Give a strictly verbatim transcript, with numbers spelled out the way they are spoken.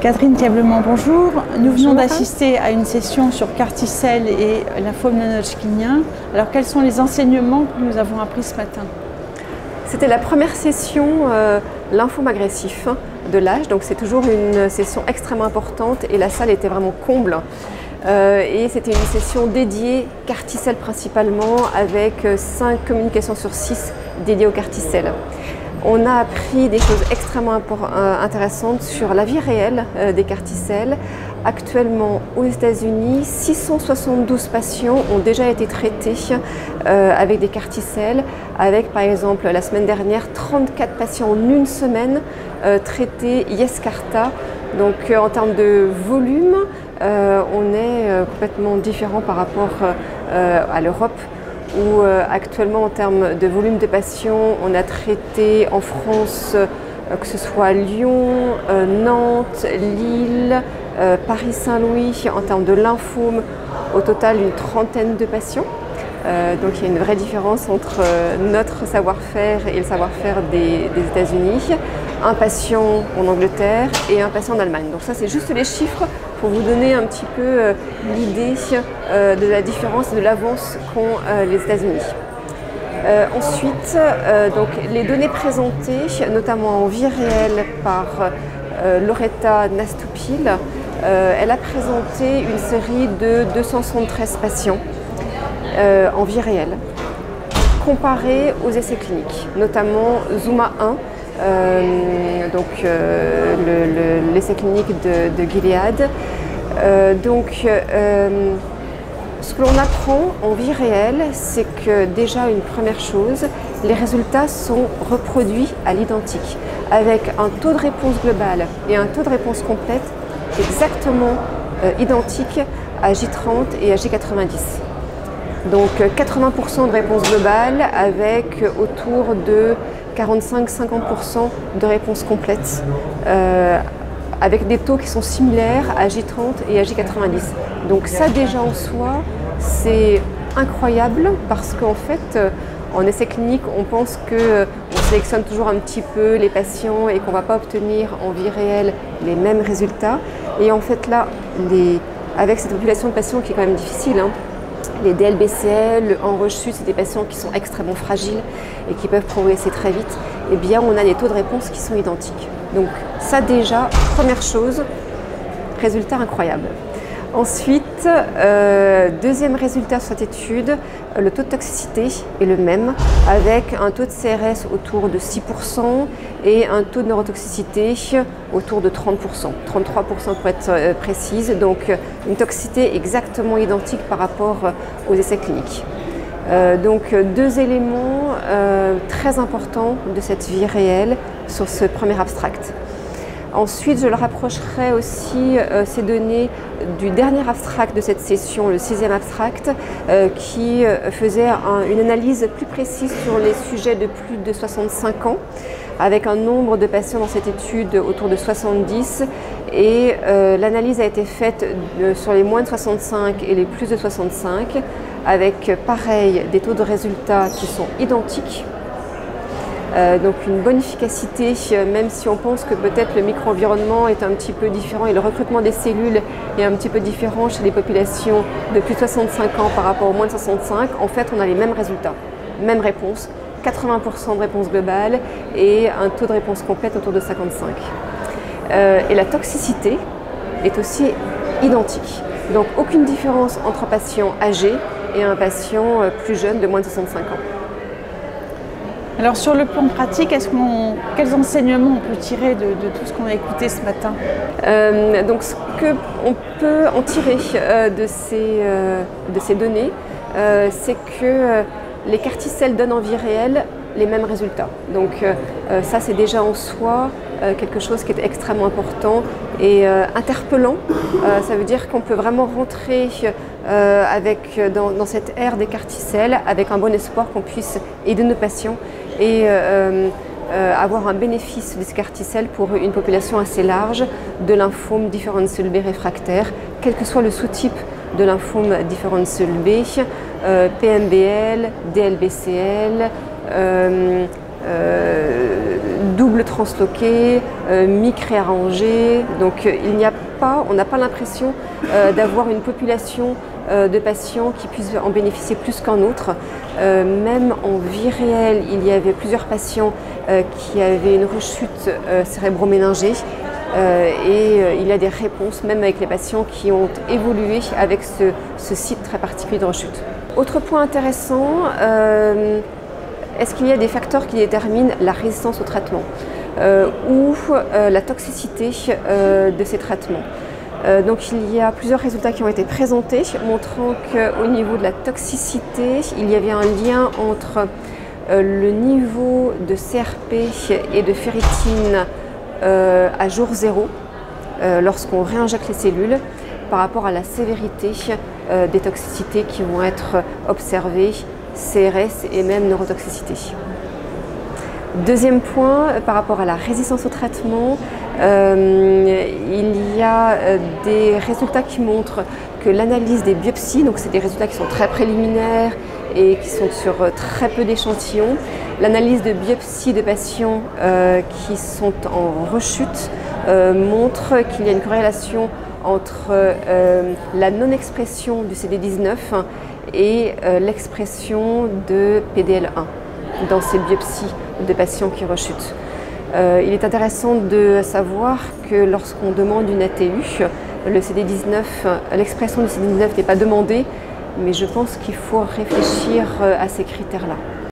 Catherine Thiablement, bonjour. Nous venons d'assister à une session sur Carticelle et lymphome non-Hodgkinien. Alors, quels sont les enseignements que nous avons appris ce matin? C'était la première session euh, lymphome agressif de l'âge, donc c'est toujours une session extrêmement importante et la salle était vraiment comble. Euh, et c'était une session dédiée Carticelle principalement, avec cinq communications sur six dédiées au Carticelle. On a appris des choses extrêmement intéressantes sur la vie réelle euh, des Carticelles. Actuellement, aux États-Unis, six cent soixante-douze patients ont déjà été traités euh, avec des Carticelles, avec par exemple la semaine dernière trente-quatre patients en une semaine euh, traités Yescarta. Donc euh, en termes de volume, euh, on est euh, complètement différent par rapport euh, à l'Europe, où euh, actuellement en termes de volume de patients, on a traité en France, euh, que ce soit Lyon, euh, Nantes, Lille, euh, Paris-Saint-Louis, en termes de lymphome, au total une trentaine de patients. Euh, donc il y a une vraie différence entre euh, notre savoir-faire et le savoir-faire des, des États-Unis. Un patient en Angleterre et un patient en Allemagne. Donc ça, c'est juste les chiffres pour vous donner un petit peu euh, l'idée euh, de la différence et de l'avance qu'ont euh, les États-Unis. Euh, ensuite, euh, donc, les données présentées, notamment en vie réelle par euh, Loretta Nastupil, euh, elle a présenté une série de deux cent soixante-treize patients euh, en vie réelle, comparés aux essais cliniques, notamment Zuma un, Euh, donc euh, l'essai le, le, clinique de, de Gilead. Euh, donc euh, ce que l'on apprend en vie réelle, c'est que déjà une première chose, les résultats sont reproduits à l'identique, avec un taux de réponse global et un taux de réponse complète exactement euh, identique à J trente et à J quatre-vingt-dix. Donc quatre-vingts pour cent de réponse globale avec autour de quarante-cinq à cinquante pour cent de réponse complète, euh, avec des taux qui sont similaires à J trente et à J quatre-vingt-dix. Donc ça déjà en soi, c'est incroyable parce qu'en fait, en essai clinique, on pense qu'on sélectionne toujours un petit peu les patients et qu'on ne va pas obtenir en vie réelle les mêmes résultats. Et en fait là, les, avec cette population de patients qui est quand même difficile, hein, les D L B C L en reçu, c'est des patients qui sont extrêmement fragiles et qui peuvent progresser très vite. Eh bien, on a des taux de réponse qui sont identiques. Donc ça déjà, première chose, résultat incroyable. Ensuite, euh, deuxième résultat sur cette étude, le taux de toxicité est le même, avec un taux de C R S autour de six pour cent et un taux de neurotoxicité autour de trente pour cent, trente-trois pour cent pour être euh, précise, donc une toxicité exactement identique par rapport aux essais cliniques. Euh, donc deux éléments euh, très importants de cette vie réelle sur ce premier abstract. Ensuite, je le rapprocherai aussi euh, ces données du dernier abstract de cette session, le sixième abstract, euh, qui euh, faisait un, une analyse plus précise sur les sujets de plus de soixante-cinq ans, avec un nombre de patients dans cette étude autour de soixante-dix. Et euh, l'analyse a été faite de, sur les moins de soixante-cinq et les plus de soixante-cinq, avec pareil des taux de résultats qui sont identiques. Euh, donc une bonne efficacité, même si on pense que peut-être le micro-environnement est un petit peu différent et le recrutement des cellules est un petit peu différent chez les populations de plus de soixante-cinq ans par rapport aux moins de soixante-cinq, en fait on a les mêmes résultats, même réponse, quatre-vingts pour cent de réponse globale et un taux de réponse complète autour de cinquante-cinq. Euh, et la toxicité est aussi identique, donc aucune différence entre un patient âgé et un patient plus jeune de moins de soixante-cinq ans. Alors sur le plan pratique, est-ce qu'on, quels enseignements on peut tirer de, de tout ce qu'on a écouté ce matin? euh, Donc ce qu'on peut en tirer euh, de, ces, euh, de ces données, euh, c'est que euh, les Carticelles donnent en vie réelle les mêmes résultats. Donc euh, ça c'est déjà en soi euh, quelque chose qui est extrêmement important et euh, interpellant. Euh, ça veut dire qu'on peut vraiment rentrer euh, avec, dans, dans cette ère des Carticelles avec un bon espoir qu'on puisse aider nos patients et euh, euh, avoir un bénéfice des Carticelles pour une population assez large de lymphome differentiel B réfractaire, quel que soit le sous-type de lymphome differentiel B, euh, P M B L, D L B C L, euh, euh, double transloqué, euh, mi-réarrangé. Donc il n'y a pas, on n'a pas l'impression euh, d'avoir une population euh, de patients qui puissent en bénéficier plus qu'en autre. Euh, même en vie réelle, il y avait plusieurs patients euh, qui avaient une rechute euh, cérébro-méningée. Euh, et euh, il y a des réponses même avec les patients qui ont évolué avec ce, ce site très particulier de rechute. Autre point intéressant, euh, est-ce qu'il y a des facteurs qui déterminent la résistance au traitement euh, ou euh, la toxicité euh, de ces traitements? euh, Donc il y a plusieurs résultats qui ont été présentés montrant qu'au niveau de la toxicité, il y avait un lien entre euh, le niveau de C R P et de ferritine Euh, à jour zéro, euh, lorsqu'on réinjecte les cellules, par rapport à la sévérité euh, des toxicités qui vont être observées, C R S et même neurotoxicité. Deuxième point, euh, par rapport à la résistance au traitement, euh, il y a euh, des résultats qui montrent que l'analyse des biopsies, donc c'est des résultats qui sont très préliminaires et qui sont sur très peu d'échantillons. L'analyse de biopsie de patients euh, qui sont en rechute euh, montre qu'il y a une corrélation entre euh, la non-expression du C D dix-neuf et euh, l'expression de P D L un dans ces biopsies de patients qui rechutent. Euh, il est intéressant de savoir que lorsqu'on demande une A T U, le C D dix-neuf, l'expression du C D dix-neuf n'est pas demandée, mais je pense qu'il faut réfléchir à ces critères-là.